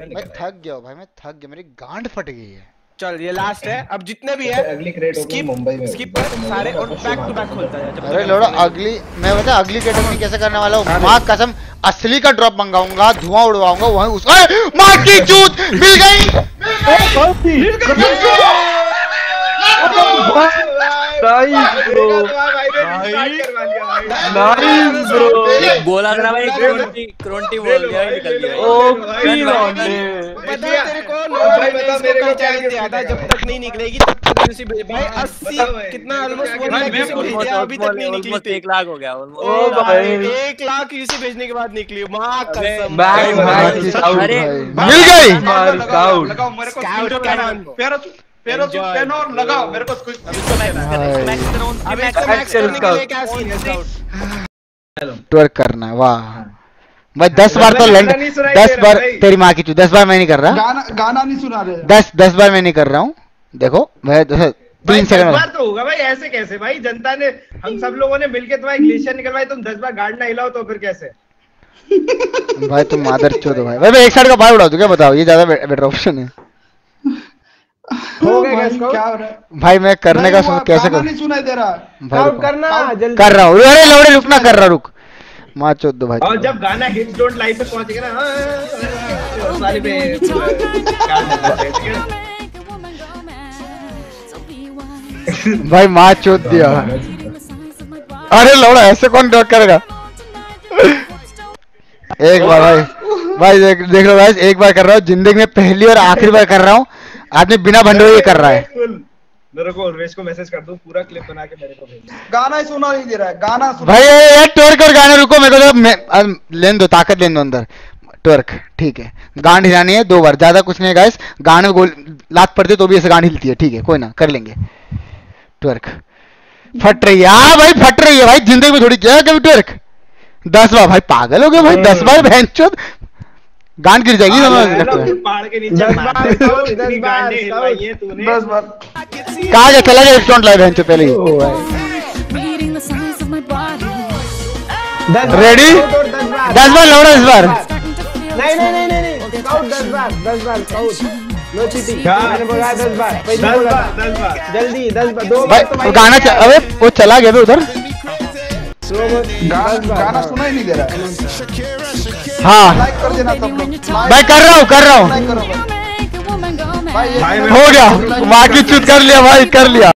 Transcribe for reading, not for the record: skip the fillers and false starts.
मैं थक गया हूँ भाई, मैं थक गया, मेरी गांड फट गई है। चल ये लास्ट है, अब जितने भी है अगली क्रेट होगी मुंबई में, स्किप कर सारे और बैक टू बैक खोलता है। अरे लोड़ा अगली, मैं बता अगली कैटेगरी कैसे करने वाला हूँ, माँ कसम असली का ड्रॉप मंगाऊंगा, धुआं उड़वाऊंगा वहीं उसको। माँ की चूत मिल गई। बोला था भाई, क्रोंटी बोल दिया, निकल गया। पता है तेरे को, भाई बता मेरे को क्या दिया था, जब तक नहीं निकलेगी तब तक यूसी भाई 80 कितना ऑलमोस्ट 1 लाख यूसी भेजा, अभी तक नहीं निकली। 1 लाख हो गया। ओ भाई 1 लाख यूसी भेजने के बाद निकली, मां कसम। अरे मिल गई। लगाओ मेरे को स्काउट कैनन पैराशूट पहनो और लगाओ मेरे को कुछ। अब इसको मैक्स करने के लिए क्या सीन है स्काउट? ट्वर्क करना, वाह भाई 10 बार तो लैंड, 10 बार तेरी माँ की चूत, 10 बार मैं नहीं कर रहा। गाना नहीं सुना रहे, 10 बार मैं नहीं कर रहा हूँ। देखो मैं 3 सेकंड बार तो होगा भाई, ऐसे कैसे भाई? जनता ने, हम सब लोगों ने मिलके तुम्हारी ग्लेशियर निकलवाई, तुम 10 बार गार्ड ना हिलाओ तो फिर कैसे? भाई तुम मादर चोद हो भाई। भाई एक साइड का बार उड़ा दूं क्या, बताओ, ये ज्यादा बेटर ऑप्शन है। हो गया क्या हो रहा है भाई मैं करने का कैसे करूं? नहीं सुनाई दे रहा भाई करना जल्दी कर रहा हूँ। अरे लौड़े रुकना, कर रहा, रुक माँ चोद दो भाई। और जब गाना हिट्स डोंट लाइव पे पहुंचेगा ना, वाली पे भाई माँ चोद दिया। अरे लौड़ा ऐसे कौन डॉक करेगा? एक बार भाई देख लो भाई, एक बार कर रहा हूँ जिंदगी में, पहली और आखिरी बार कर रहा हूँ। आदमी बिना भंडोरे ये कर रहा है। मेरे को ऑलवेज को मैसेज कर दो, पूरा क्लिप बना के मेरे को भेज। गाना ही सुना नहीं दे रहा है, गाना सुना भाई यार ट्वर्क और गाना, रुको मेरे को लेन दो, ताकत लेन दो अंदर। ट्वर्क ठीक है, गांड हिलानी है 2 बार, ज्यादा कुछ नहीं है गाइस। गांड में लात पड़ती तो भी ऐसे गांड हिलती है, ठीक है कोई ना, कर लेंगे। ट्वर्क फट रही है, हाँ भाई फट रही है भाई, जिंदगी में थोड़ी क्या कभी ट्वर्क 10 बार। भाई पागल हो गए भाई, 10 बार भैंचोद गांड गिर जाएगी। पहाड़ के नीचे कहा गया, चला गया स्टोन लाइव भैंचोद पहले ही। रेडी 10 बार लौड़ा इस बार। नहीं स्काउट 10 बार नो चीटिंग, मैंने बोला 10 बार, जल्दी 10 बार, 2 भाई गाना अबे वो चला गया उधर। गाना सुना ही नहीं दे रहा है। हाँ लाइक कर देना सब लोग, भाई कर रहा हूँ भाई हो गया, बाकी चूत कर लिया भाई, कर लिया।